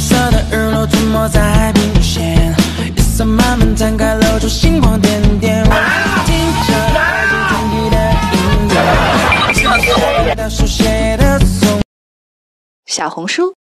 色的日落吞没在海平线，夜色慢慢摊开，露出星光点点。听着爱情天地的音乐，手写的从。 小红书